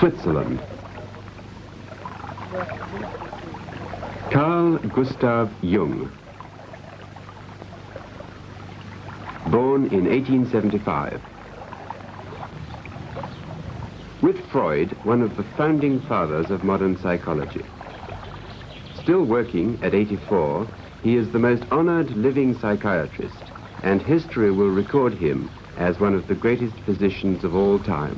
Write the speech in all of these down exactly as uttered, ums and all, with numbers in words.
Switzerland. Carl Gustav Jung. Born in eighteen seventy-five. With Freud, one of the founding fathers of modern psychology. Still working at eighty-four, he is the most honored living psychiatrist, and history will record him as one of the greatest physicians of all time.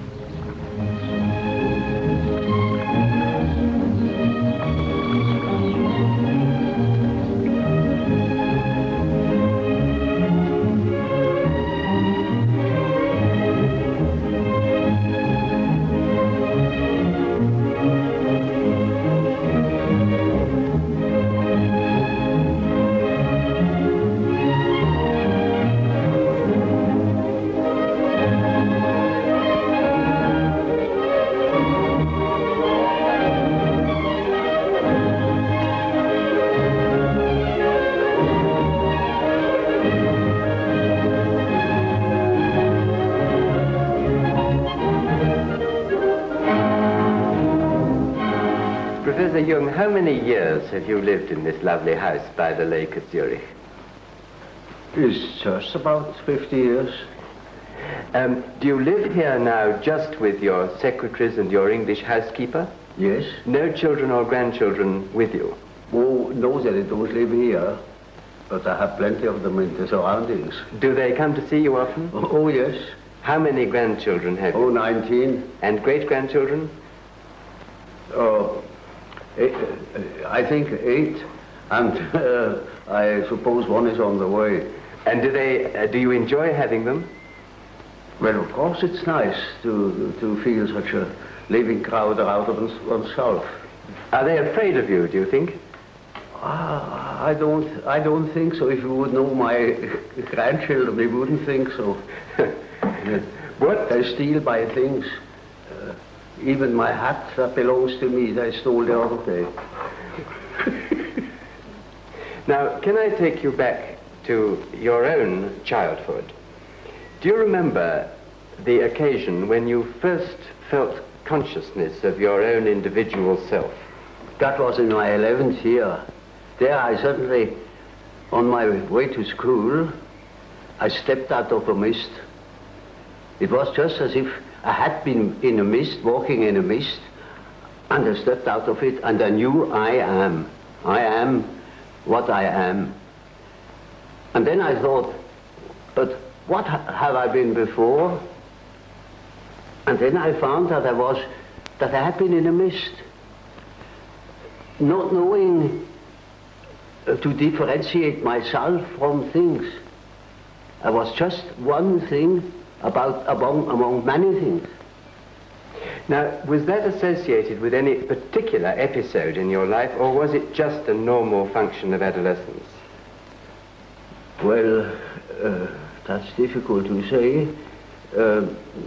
Professor Jung, how many years have you lived in this lovely house by the lake at Zurich? It's just about fifty years. Um, do you live here now just with your secretaries and your English housekeeper? Yes. No children or grandchildren with you? Oh, no, they don't live here, but I have plenty of them in the surroundings. Do they come to see you often? Oh, oh yes. How many grandchildren have you? Oh, nineteen. And great-grandchildren? Oh, eight, uh, I think eight, and uh, I suppose one is on the way. And do they, uh, do you enjoy having them? Well, of course it's nice to, to feel such a living crowd out of oneself. Are they afraid of you, do you think? Ah, I don't, I don't think so. If you would know my grandchildren, you wouldn't think so. What? They steal my things. Uh, even my hat that belongs to me, they stole the other day. Now, can I take you back to your own childhood? Do you remember the occasion when you first felt consciousness of your own individual self? That was in my eleventh year. There I suddenly, on my way to school, I stepped out of a mist. It was just as if I had been in a mist, walking in a mist, and I stepped out of it and I knew I am. I am what I am. And then I thought, but what ha have I been before? And then I found that I was, that I had been in a mist, not knowing uh, to differentiate myself from things. I was just one thing about among, among many things. Now, was that associated with any particular episode in your life, or was it just a normal function of adolescence? Well, uh, that's difficult to say. Uh,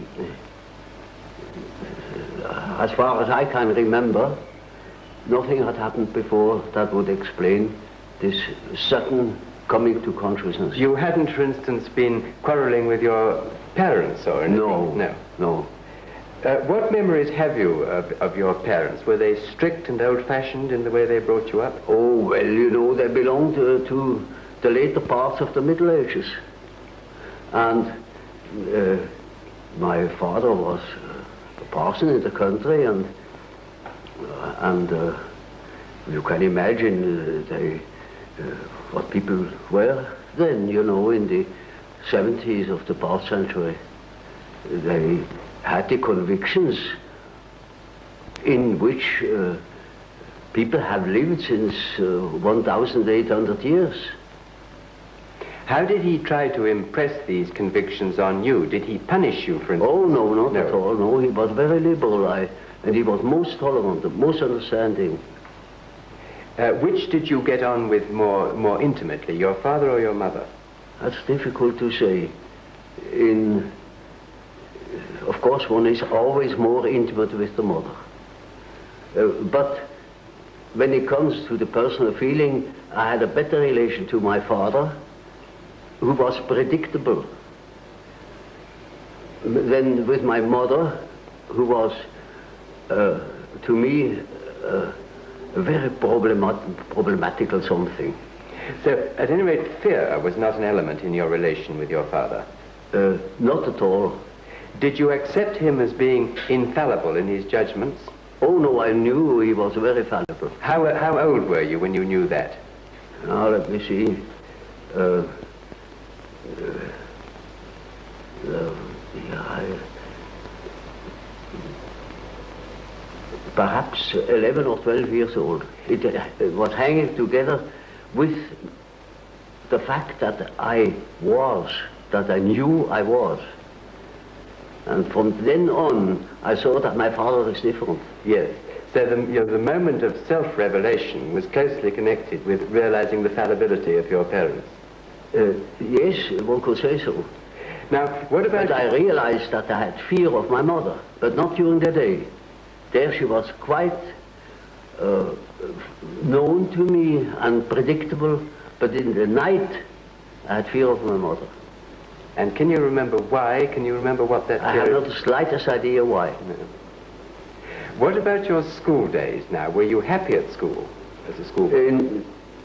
as far as I can remember, nothing had happened before that would explain this sudden coming to consciousness. You hadn't, for instance, been quarreling with your parents or anything? No. No. No. Uh, what memories have you of, of your parents? Were they strict and old-fashioned in the way they brought you up? Oh, well, you know, they belonged to, to the later parts of the Middle Ages. And uh, my father was uh, a parson in the country, and uh, and uh, you can imagine uh, they, uh, what people were then, you know, in the seventies of the past century. They had the convictions in which uh, people have lived since uh, one thousand eight hundred years. How did he try to impress these convictions on you? Did he punish you, for instance? Oh, no, not No. at all. No, he was very liberal, I, and he was most tolerant, most understanding. Uh, which did you get on with more, more intimately, your father or your mother? That's difficult to say. In, of course, one is always more intimate with the mother. Uh, but when it comes to the personal feeling, I had a better relation to my father, who was predictable, than with my mother, who was uh, to me, uh, a very problemat problematical something. So, at any rate, fear was not an element in your relation with your father? Uh, not at all. Did you accept him as being infallible in his judgments? Oh no, I knew he was very fallible. How, uh, how old were you when you knew that? Now, let me see. Uh, uh, uh, yeah, I, perhaps eleven or twelve years old. It, uh, it was hanging together with the fact that I was, that I knew I was. And from then on, I saw that my father is different. Yes. So the, you know, the moment of self-revelation was closely connected with realizing the fallibility of your parents. Uh, yes, one could say so. Now, what about... But I realized that I had fear of my mother, but not during the day. There she was quite uh, known to me and predictable, but in the night I had fear of my mother. And can you remember why? Can you remember what that I period... have not the slightest idea why. No. What about your school days now? Were you happy at school as a schoolboy? In,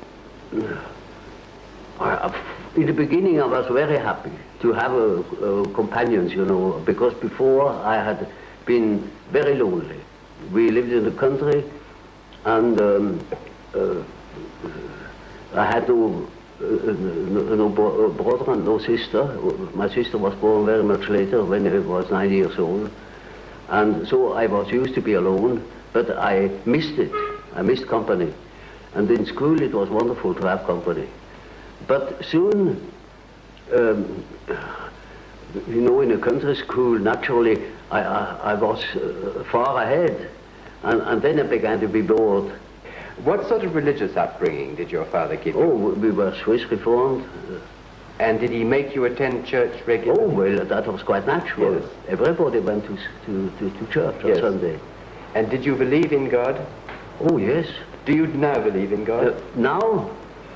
uh, in the beginning I was very happy to have a, a companions, you know, because before I had been very lonely. We lived in the country, and um, uh, I had no, uh, no, no bro brother and no sister. My sister was born very much later, when I was nine years old. And so I was used to be alone, but I missed it. I missed company. And in school it was wonderful to have company. But soon, um, you know, in a country school, naturally, I, I, I was uh, far ahead. And, and then I began to be bored. What sort of religious upbringing did your father give you? Oh, we were Swiss Reformed. And did he make you attend church regularly? Oh, well, that was quite natural. Yes. Everybody went to, to, to, to church on Yes. Sunday. And did you believe in God? Oh, yes. Do you now believe in God? Uh, now,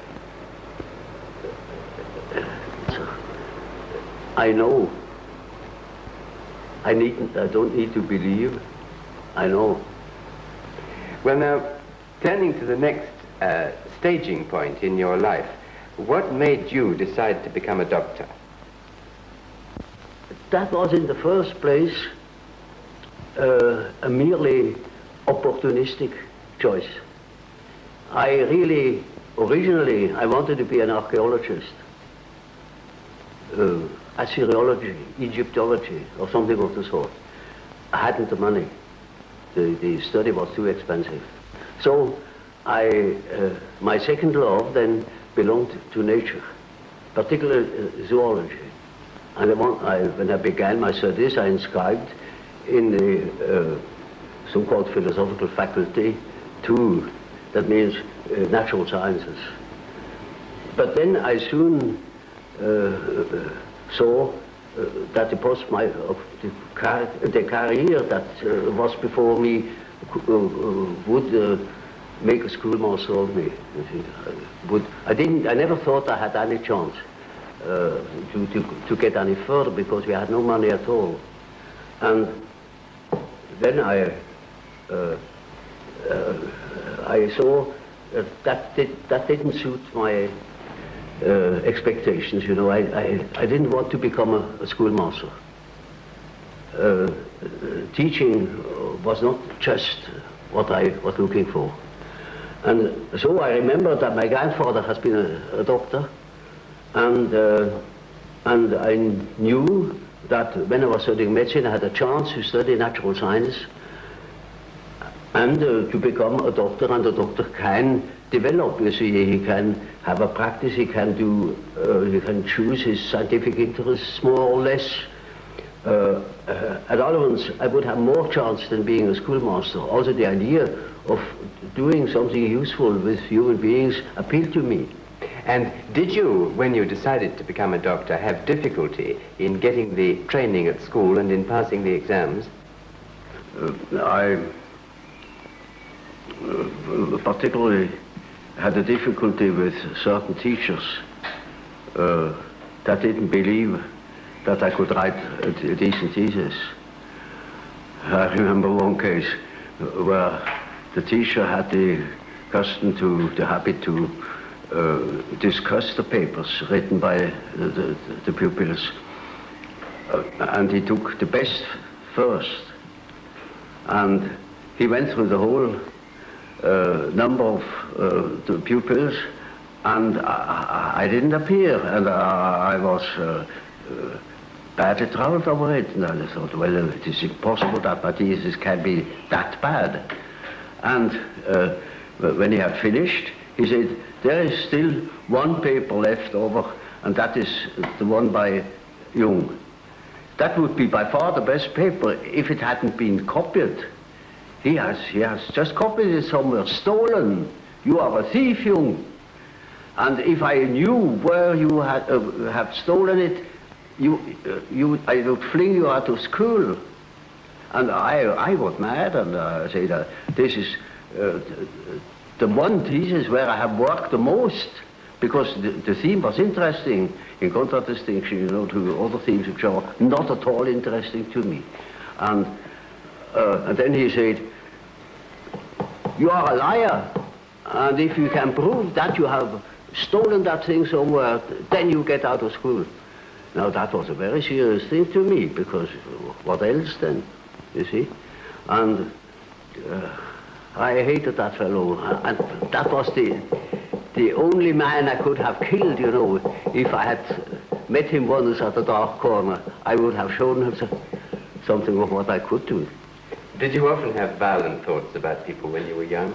I know. I need. I don't need to believe. I know. Well, now, turning to the next uh, staging point in your life, what made you decide to become a doctor? That was in the first place uh, a merely opportunistic choice. I really, originally, I wanted to be an archaeologist, uh, Assyriology, Egyptology, or something of the sort. I hadn't the money. The, the study was too expensive. So I, uh, my second love then belonged to nature, particularly uh, zoology. And I want, I, when I began my studies, I inscribed in the uh, so-called philosophical faculty two, that means uh, natural sciences. But then I soon uh, uh, saw uh, that the post my, of the, car the career that uh, was before me uh, uh, would uh, make a schoolmaster of me. Would, I didn't. I never thought I had any chance uh, to, to to get any further because we had no money at all. And then I uh, uh, I saw uh, that did, that didn't suit my uh, expectations. You know, I, I I didn't want to become a, a schoolmaster. Uh, uh, teaching was not just what I was looking for. And so I remember that my grandfather has been a, a doctor, and uh, and I knew that when I was studying medicine, I had a chance to study natural science and uh, to become a doctor. And a doctor can develop. You see, he can have a practice. He can do. Uh, he can choose his scientific interests more or less. Uh, uh, at all events, I would have more chance than being a schoolmaster. Also, the idea of doing something useful with human beings appealed to me. And did you, when you decided to become a doctor, have difficulty in getting the training at school and in passing the exams? Uh, I uh, particularly had a difficulty with certain teachers uh, that didn't believe that I could write a, a decent thesis. I remember one case where the teacher had the custom to, the habit to uh, discuss the papers written by the, the, the pupils. Uh, and he took the best first. And he went through the whole uh, number of uh, the pupils, and I, I didn't appear, and I, I was uh, uh, badly troubled over it. And I thought, well, it is impossible that my thesis can be that bad. And uh, when he had finished, he said, there is still one paper left over, and that is the one by Jung. That would be by far the best paper if it hadn't been copied. He has, he has just copied it somewhere, stolen. You are a thief, Jung. And if I knew where you had, uh, have stolen it, you, uh, you, I would fling you out of school. And I, I was mad, and I uh, said, uh, this is uh, the one thesis where I have worked the most, because the, the theme was interesting, in contradistinction, you know, to other themes which are not at all interesting to me. And, uh, and then he said, you are a liar, and if you can prove that you have stolen that thing somewhere, then you get out of school. Now that was a very serious thing to me, because what else then, you see? And uh, I hated that fellow, and that was the, the only man I could have killed, you know. If I had met him once at the dark corner, I would have shown him something of what I could do. Did you often have violent thoughts about people when you were young?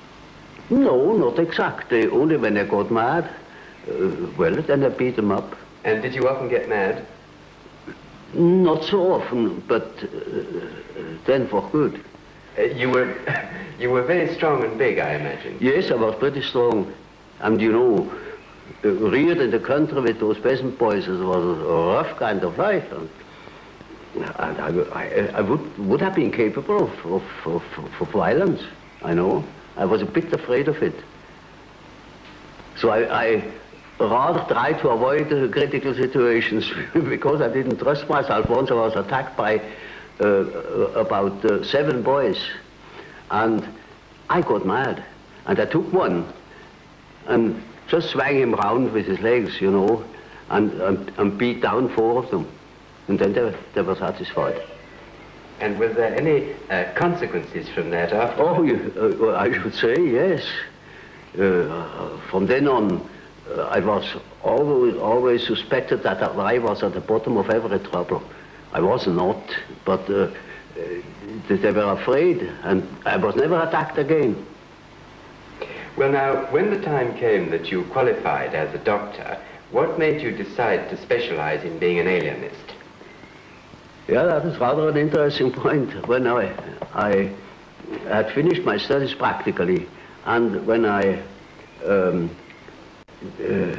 No, not exactly. Only when I got mad. Uh, well, then I beat them up. And did you often get mad? Not so often, but uh, then for good. Uh, you were, you were very strong and big, I imagine. Yes, I was pretty strong. And you know, uh, reared in the country with those peasant boys, it was a rough kind of life. And, and I, I, I would, would have been capable of, of, of, of violence, I know. I was a bit afraid of it. So I, I rather tried to avoid uh, critical situations because I didn't trust myself. Once I was attacked by uh, about uh, seven boys, and I got mad. And I took one and just swung him round with his legs, you know, and, and, and beat down four of them. And then they, they were satisfied. And were there any uh, consequences from that after? Oh, you, uh, well, I should say yes. Uh, from then on, uh, I was always, always suspected that I was at the bottom of every trouble. I was not, but uh, uh, they were afraid, and I was never attacked again. Well, now, when the time came that you qualified as a doctor, what made you decide to specialize in being an alienist? Yeah, that is rather an interesting point. When I, I had finished my studies practically, and when I um, uh, uh,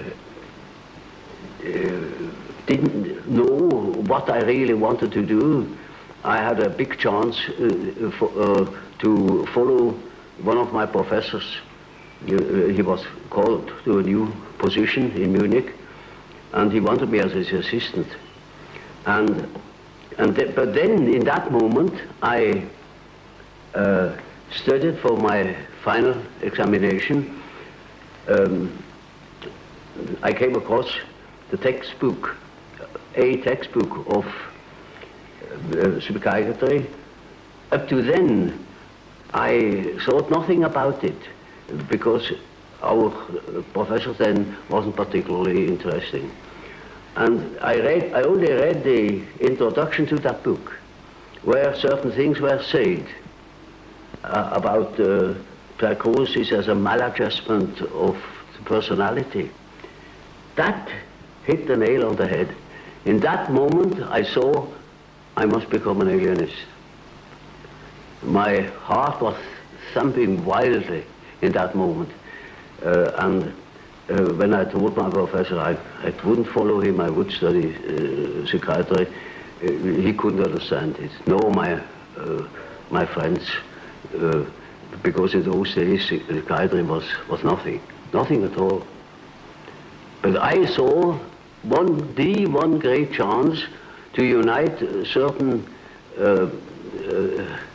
didn't know what I really wanted to do, I had a big chance uh, for, uh, to follow one of my professors. Uh, he was called to a new position in Munich, and he wanted me as his assistant. And And th but then, in that moment, I uh, studied for my final examination. Um, I came across the textbook, a textbook of uh, psychiatry. Up to then, I thought nothing about it, because our professor then wasn't particularly interesting. And I read, I only read the introduction to that book, where certain things were said uh, about uh, psychosis as a maladjustment of the personality. That hit the nail on the head. In that moment, I saw I must become an alienist. My heart was thumping wildly in that moment, uh, and Uh, when I told my professor I, I wouldn't follow him, I would study uh, psychiatry, uh, he couldn't understand it. No, my, uh, my friends, uh, because in those days psychiatry was, was nothing, nothing at all. But I saw one, the one great chance to unite certain uh, uh,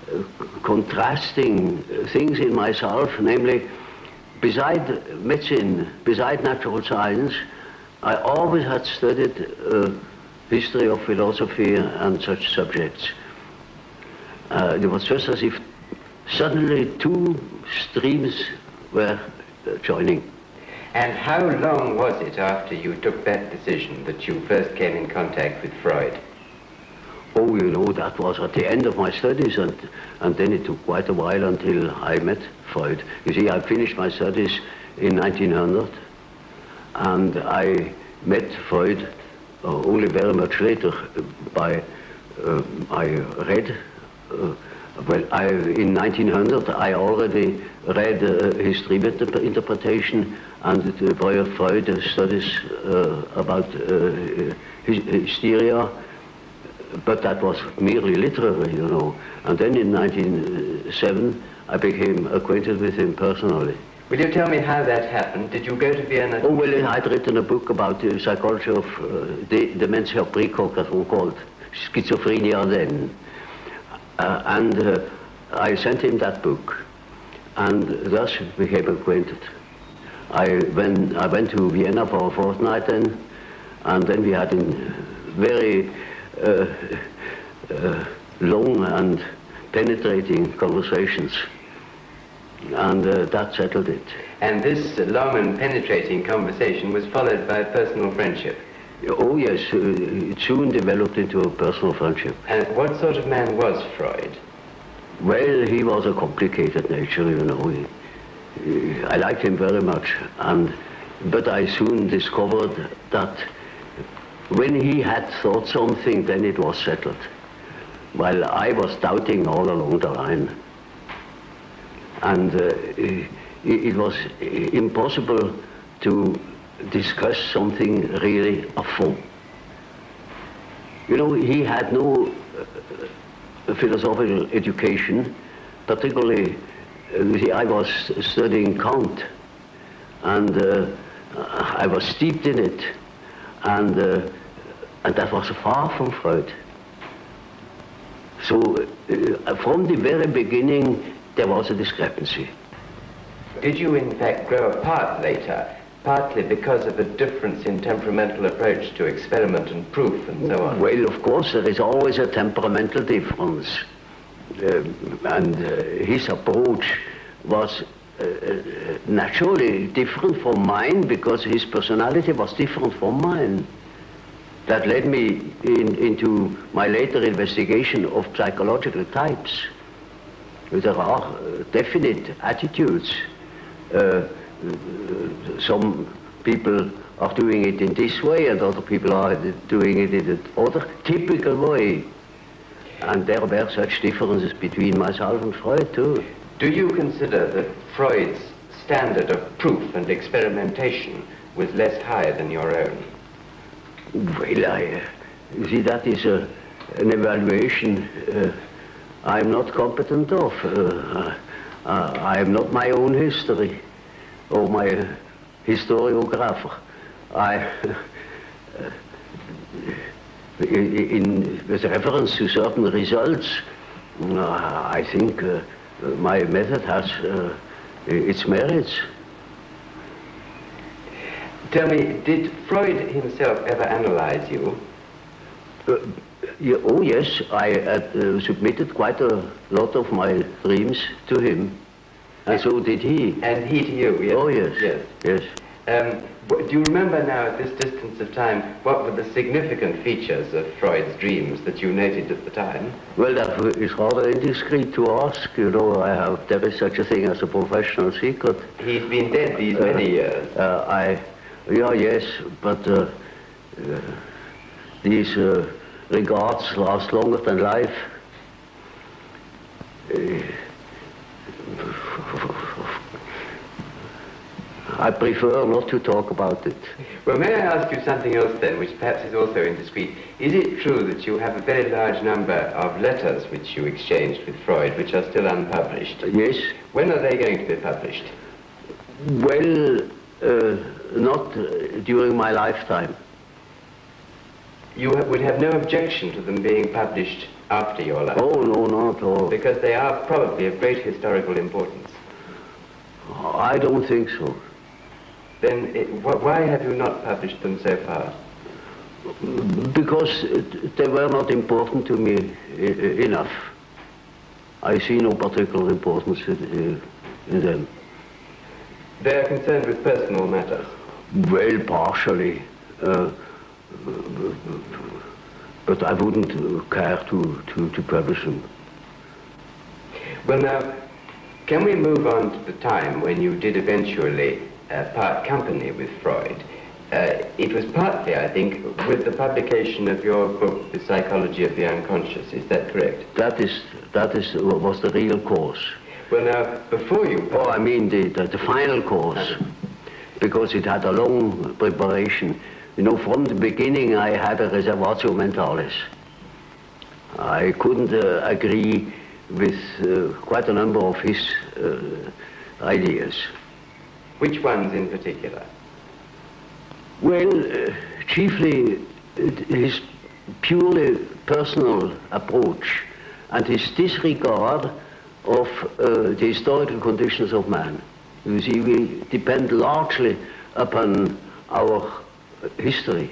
contrasting things in myself, namely, beside medicine, beside natural science, I always had studied uh, history of philosophy and such subjects. Uh, it was just as if suddenly two streams were uh, joining. And how long was it after you took that decision that you first came in contact with Freud? Oh, you know, that was at the end of my studies, and, and then it took quite a while until I met Freud. You see, I finished my studies in nineteen hundred, and I met Freud uh, only very much later. By, uh, I read, uh, well, I, in nineteen hundred, I already read uh, his dream inter interpretation and the Freud studies uh, about uh, hysteria. But that was merely literary, you know. And then in nineteen oh seven, I became acquainted with him personally. Will you tell me how that happened? Did you go to Vienna? Oh, well, I'd written a book about the psychology of uh, the dementia precox, as one called, schizophrenia then. Uh, and uh, I sent him that book, and thus became acquainted. I, when, I went to Vienna for a fortnight then, and then we had a very Uh, uh, long and penetrating conversations, and uh, that settled it. And this long and penetrating conversation was followed by personal friendship? Oh yes, uh, it soon developed into a personal friendship. And what sort of man was Freud? Well, he was a complicated nature, you know. He, he, I liked him very much, and but I soon discovered that when he had thought something, then it was settled, while I was doubting all along the line. And uh, it, it was impossible to discuss something really a fond. You know, he had no uh, philosophical education, particularly, uh, you see, I was studying Kant, and uh, I was steeped in it. And, uh, and that was far from Freud. So uh, from the very beginning, there was a discrepancy. Did you in fact grow apart later, partly because of a difference in temperamental approach to experiment and proof and so on? Well, of course, there is always a temperamental difference. Um, and uh, his approach was uh, naturally different from mine, because his personality was different from mine. That led me in, into my later investigation of psychological types. There are uh, definite attitudes. Uh, some people are doing it in this way, and other people are doing it in another typical way. And there were such differences between myself and Freud, too. Do you consider that Freud's standard of proof and experimentation was less high than your own? Well, I, you see, that is a, an evaluation uh, I'm not competent of. Uh, uh, I am not my own history or my uh, historiographer. I, uh, in, in, with reference to certain results, uh, I think uh, my method has uh, its merits. Tell me, did Freud himself ever analyze you? Uh, yeah, oh yes, I had uh, submitted quite a lot of my dreams to him, and, and so did he. And he to you, yes? Oh yes, yes. yes. Um, do you remember now, at this distance of time, what were the significant features of Freud's dreams that you noted at the time? Well, that is rather indiscreet to ask. You know, I have, there is such a thing as a professional secret. He's been dead these uh, many years. Uh, I, yeah, yes, but uh, uh, these uh, regards last longer than life. Uh, I prefer not to talk about it. Well, may I ask you something else then, which perhaps is also indiscreet? Is it true that you have a very large number of letters which you exchanged with Freud, which are still unpublished? Yes. When are they going to be published? Well, uh, not uh, during my lifetime. You ha would have no objection to them being published after your life? Oh, no, not at all. Because they are probably of great historical importance. I don't think so. Then it, wh why have you not published them so far? Because they were not important to me enough. I see no particular importance in, in them. They are concerned with personal matters? Well, partially. Uh, but I wouldn't care to, to, to publish them. Well, now, can we move on to the time when you did eventually uh, part company with Freud? Uh, it was partly, I think, with the publication of your book, The Psychology of the Unconscious. Is that correct? That is, that is, was the real cause. Well, now, before you... Oh, I mean the, the, the final cause, because it had a long preparation. You know, from the beginning I had a reservatio mentalis. I couldn't uh, agree with uh, quite a number of his uh, ideas. Which ones in particular? Well, uh, chiefly uh, his purely personal approach and his disregard of uh, the historical conditions of man. You see, we depend largely upon our history.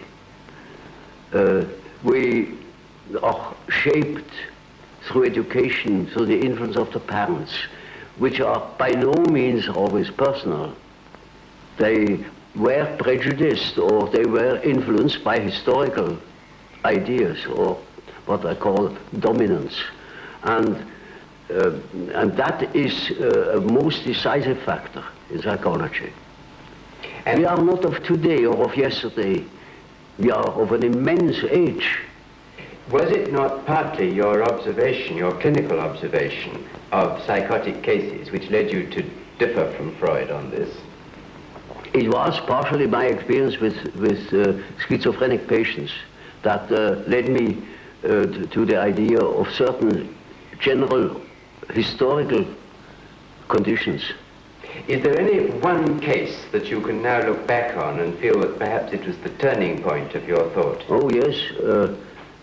Uh, we are shaped through education, through the influence of the parents, which are by no means always personal. They were prejudiced, or they were influenced by historical ideas, or what I call dominance. And, uh, and that is uh, a most decisive factor in psychology. And we are not of today or of yesterday. We are of an immense age. Was it not partly your observation, your clinical observation of psychotic cases, which led you to differ from Freud on this? It was partially my experience with, with uh, schizophrenic patients that uh, led me uh, to, to the idea of certain general historical conditions. Is there any one case that you can now look back on and feel that perhaps it was the turning point of your thought? Oh, yes. Uh,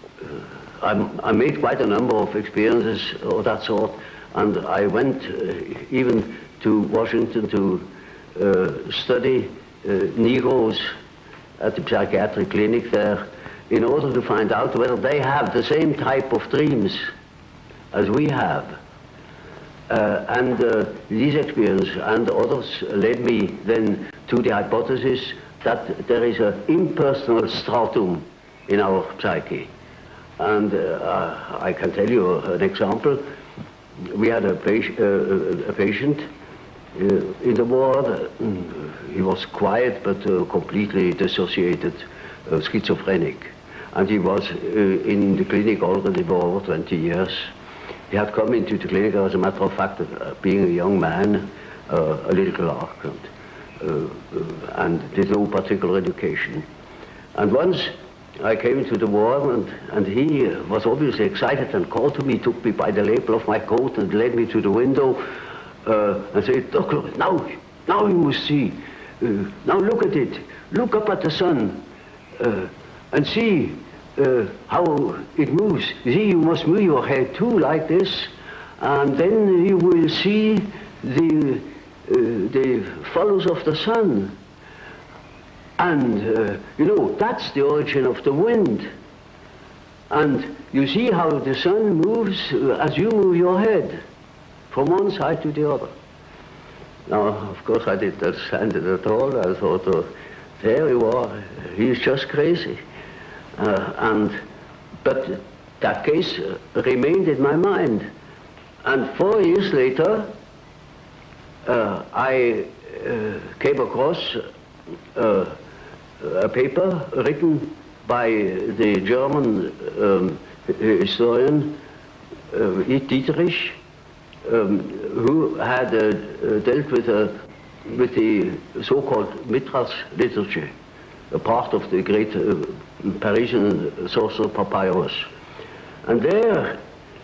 I, I made quite a number of experiences of that sort, and I went uh, even to Washington to uh, study uh, Negroes at the psychiatric clinic there in order to find out whether they have the same type of dreams as we have. Uh, and uh, these experiences and others led me then to the hypothesis that there is an impersonal stratum in our psyche. And uh, I can tell you an example. We had a, patient, uh, a patient uh, in the ward. He was quiet but uh, completely dissociated, uh, schizophrenic. And he was uh, in the clinic already for over twenty years. He had come into the clinic, as a matter of fact, uh, being a young man, uh, a little clerk, and, uh, uh, and did no particular education. And once I came into the ward, and, and he was obviously excited and called to me, took me by the lapel of my coat and led me to the window uh, and said, "Doctor, now, now you must see. Uh, now look at it. Look up at the sun uh, and see uh, how it moves. See, you must move your head too, like this, and then you will see the, uh, the follows of the sun. And, uh, you know, that's the origin of the wind. And you see how the sun moves uh, as you move your head from one side to the other." Now, of course, I didn't understand it at all. I thought, uh, there you are, he's just crazy. Uh, and, but that case uh, remained in my mind. And four years later, uh, I uh, came across uh, a paper written by the German um, historian uh, Dietrich, um, who had uh, dealt with, uh, with the so-called Mithras literature, a part of the great uh, Parisian sorcerer Papyrus. And there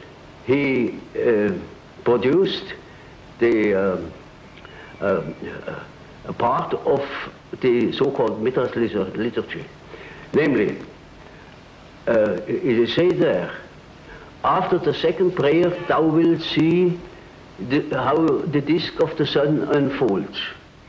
he uh, produced the uh, uh, a part of the so-called Mithras literature. Namely, uh, it is said there, after the second prayer, thou wilt see the, how the disk of the sun unfolds.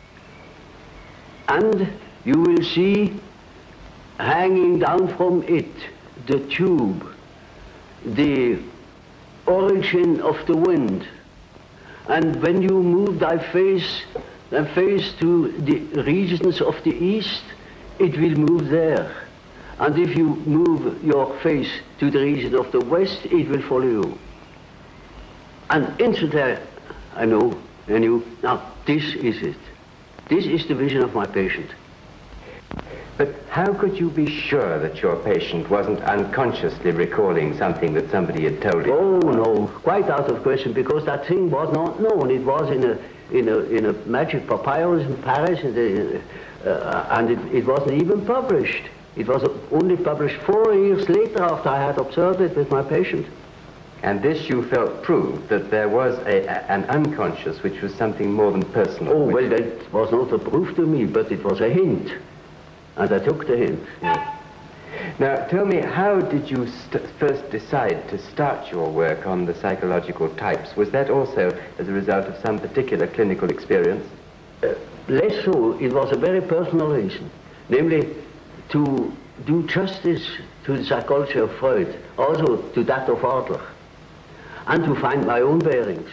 And you will see hanging down from it the tube, the origin of the wind. And when you move thy face, thy face to the regions of the east, it will move there. And if you move your face to the region of the west, it will follow you. And instantly, I know, I knew, now this is it. This is the vision of my patient. But how could you be sure that your patient wasn't unconsciously recalling something that somebody had told him? Oh no, quite out of question, because that thing was not known. It was in a in a in a magic papyrus in Paris, and, uh, and it, it wasn't even published. It was only published four years later after I had observed it with my patient. And this you felt proved that there was a, a, an unconscious which was something more than personal. Oh well, that was not a proof to me, but it was a hint. And I took the hint. Yeah. Now, tell me, how did you st first decide to start your work on the psychological types? Was that also as a result of some particular clinical experience? Uh, less so. It was a very personal reason. Namely, to do justice to the psychology of Freud, also to that of Adler, and to find my own bearings.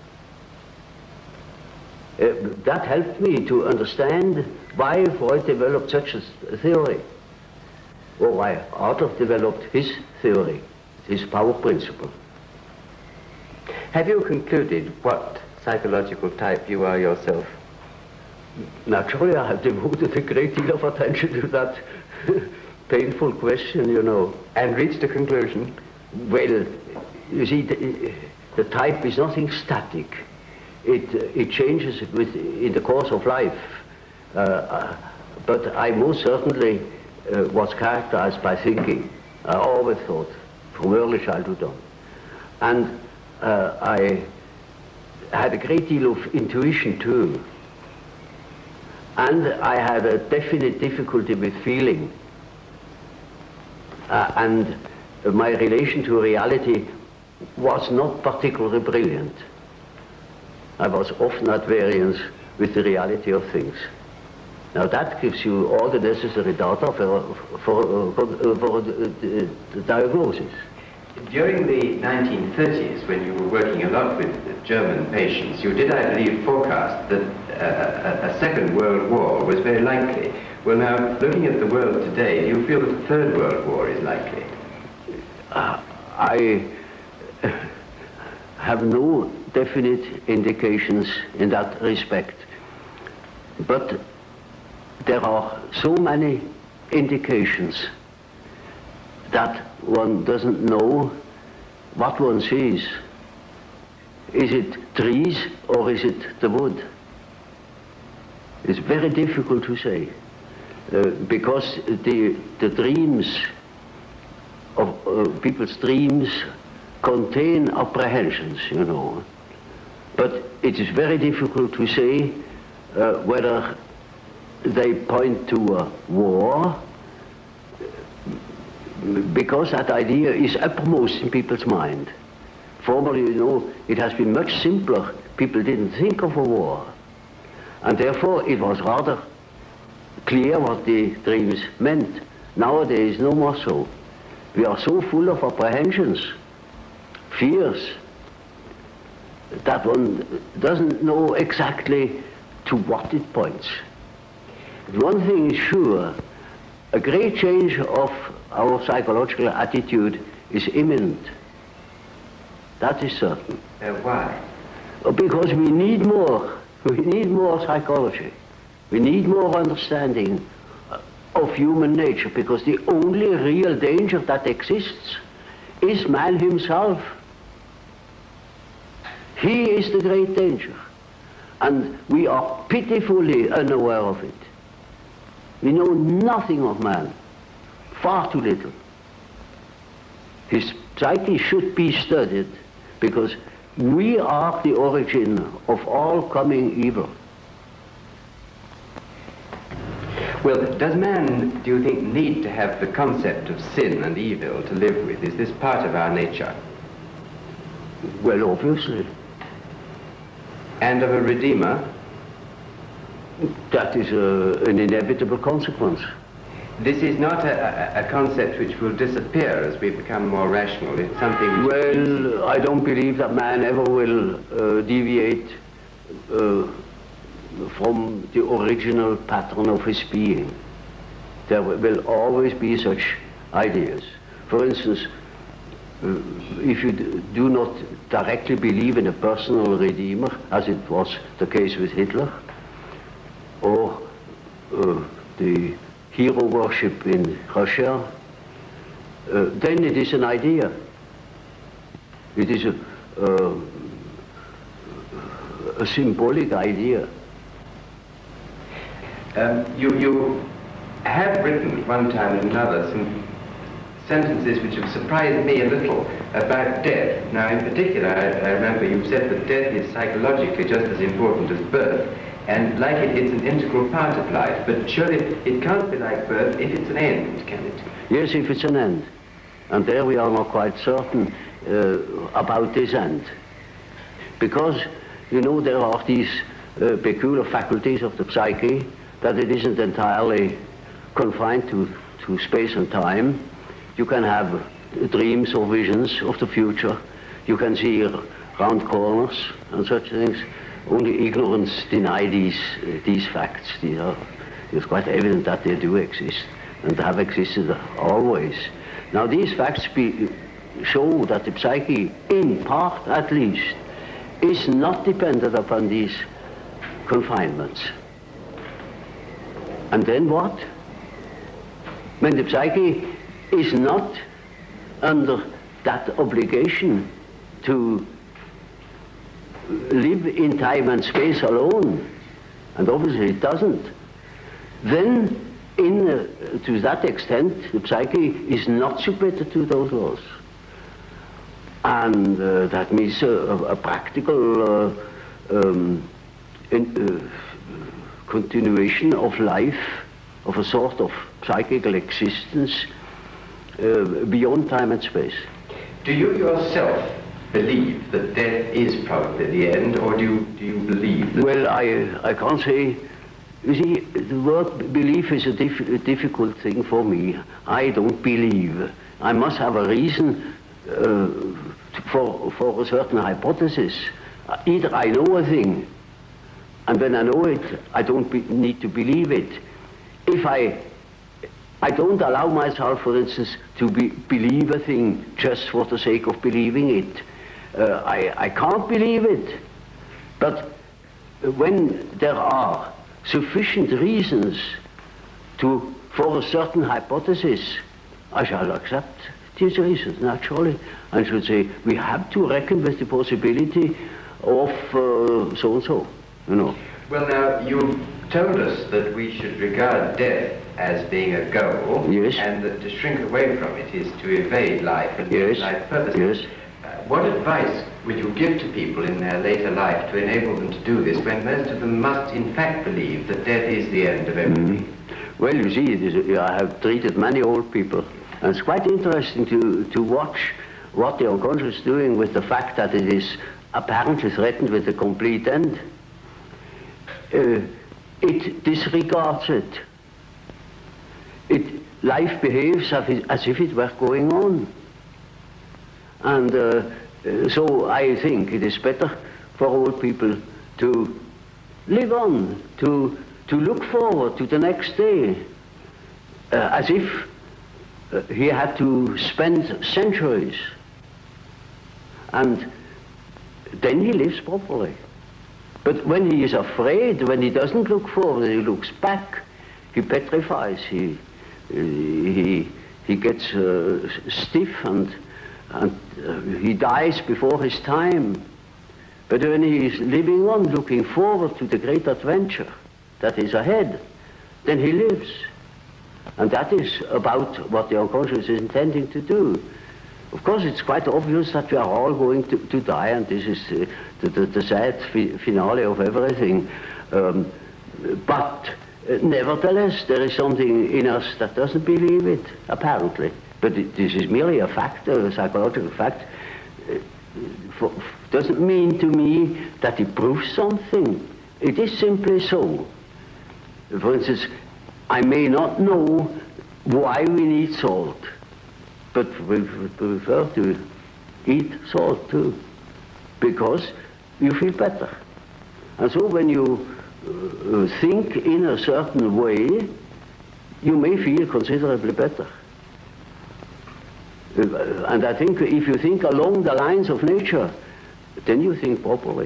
Uh, that helped me to understand why Freud developed such a theory, or why Adler developed his theory, his power principle. Have you concluded what psychological type you are yourself? Naturally, I have devoted a great deal of attention to that painful question, you know. And reached a conclusion? Well, you see, the, the type is nothing static. It, uh, it changes with, in the course of life. Uh, uh, but I most certainly uh, was characterized by thinking. I always thought, from early childhood on. And uh, I had a great deal of intuition too. And I had a definite difficulty with feeling. Uh, and my relation to reality was not particularly brilliant. I was often at variance with the reality of things. Now that gives you all the necessary data for, for, for, for the, the diagnosis. During the nineteen thirties, when you were working a lot with German patients, you did, I believe, forecast that uh, a, a second world war was very likely. Well, now, looking at the world today, do you feel that the third world war is likely? Uh, I have no definite indications in that respect. But there are so many indications that one doesn't know what one sees. Is it trees or is it the wood? It's very difficult to say, uh, because the, the dreams of uh, people's dreams contain apprehensions, you know. But it is very difficult to say uh, whether they point to a war, because that idea is uppermost in people's mind. Formerly, you know, it has been much simpler. People didn't think of a war. And therefore, it was rather clear what the dreams meant. Nowadays, no more so. We are so full of apprehensions, fears, that one doesn't know exactly to what it points. One thing is sure, a great change of our psychological attitude is imminent. That is certain. Uh, why? Because we need more. We need more psychology. We need more understanding of human nature, because the only real danger that exists is man himself. He is the great danger. And we are pitifully unaware of it. We know nothing of man, far too little. His psyche should be studied, because we are the origin of all coming evil. Well, does man, do you think, need to have the concept of sin and evil to live with? Is this part of our nature? Well, obviously. And of a Redeemer? That is a, an inevitable consequence. This is not a, a, a concept which will disappear as we become more rational. It's something... Well, I don't believe that man ever will uh, deviate uh, from the original pattern of his being. There will always be such ideas. For instance, uh, if you do not directly believe in a personal Redeemer, as it was the case with Hitler, or uh, the hero worship in Russia, uh, then it is an idea. It is a, uh, a symbolic idea. Um, you, you have written at one time and another some sentences which have surprised me a little about death. Now, in particular, I, I remember you said that death is psychologically just as important as birth, and like it, it's an integral part of life, but surely it can't be like birth if it's an end, can it? Yes, if it's an end. And there we are not quite certain uh, about this end. Because, you know, there are these uh, peculiar faculties of the psyche that it isn't entirely confined to, to space and time. You can have dreams or visions of the future. You can see round corners and such things. Only ignorance deny these, uh, these facts. These are, it's quite evident that they do exist and have existed always. Now these facts be, show that the psyche, in part at least, is not dependent upon these confinements. And then what? When the psyche is not under that obligation to live in time and space alone, and obviously it doesn't, then in, uh, to that extent the psyche is not submitted to those laws. And uh, that means a, a practical uh, um, in, uh, continuation of life, of a sort of psychical existence uh, beyond time and space. Do you yourself believe that death is probably the end, or do you, do you believe that... Well, I, I can't say. You see, the word belief is a, diff a difficult thing for me. I don't believe. I must have a reason uh, for, for a certain hypothesis. Either I know a thing, and when I know it, I don't be, need to believe it. If I, I don't allow myself, for instance, to be, believe a thing just for the sake of believing it. Uh, I, I can't believe it. But when there are sufficient reasons to, for a certain hypothesis, I shall accept these reasons, naturally. I should say, we have to reckon with the possibility of uh, so-and-so, you know. Well, now, you've told us that we should regard death as being a goal, yes, and that to shrink away from it is to evade life and yes, life purposes. Yes. What advice would you give to people in their later life to enable them to do this, when most of them must in fact believe that death is the end of everything? Mm. Well, you see, it is, I have treated many old people, and it's quite interesting to, to watch what the unconscious is doing with the fact that it is apparently threatened with a complete end. Uh, it disregards it. It life behaves as if, as if it were going on. And uh, so I think it is better for old people to live on, to, to look forward to the next day, uh, as if uh, he had to spend centuries. And then he lives properly. But when he is afraid, when he doesn't look forward, he looks back, he petrifies, he, he, he gets uh, stiff, and And uh, he dies before his time. But when he is living on, looking forward to the great adventure that is ahead, then he lives. And that is about what the unconscious is intending to do. Of course, it's quite obvious that we are all going to, to die, and this is uh, the, the, the sad fi finale of everything. Um, but uh, nevertheless, there is something in us that doesn't believe it, apparently. But it, this is merely a fact, a psychological fact. Uh, for, doesn't mean to me that it proves something. It is simply so. For instance, I may not know why we need salt, but we prefer to eat salt too, because you feel better. And so when you uh, think in a certain way, you may feel considerably better. Uh, and I think if you think along the lines of nature, then you think properly.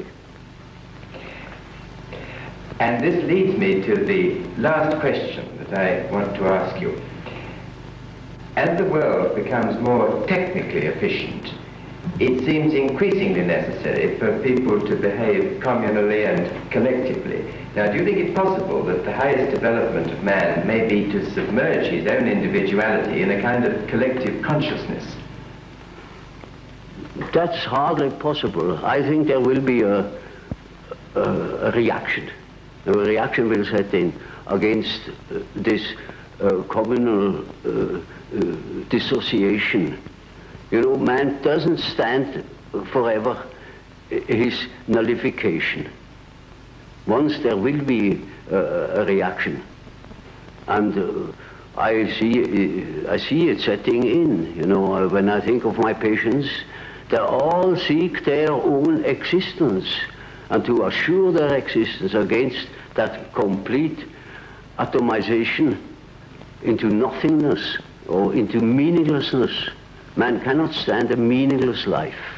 And this leads me to the last question that I want to ask you. As the world becomes more technically efficient, it seems increasingly necessary for people to behave communally and collectively. Now, do you think it's possible that the highest development of man may be to submerge his own individuality in a kind of collective consciousness? That's hardly possible. I think there will be a, a, a reaction. A reaction will set in against uh, this uh, communal uh, uh, dissociation. You know, man doesn't stand forever his nullification. Once there will be uh, a reaction, and uh, I see, uh, I see it setting in. You know, when I think of my patients, they all seek their own existence, and to assure their existence against that complete atomization into nothingness or into meaninglessness. Man cannot stand a meaningless life.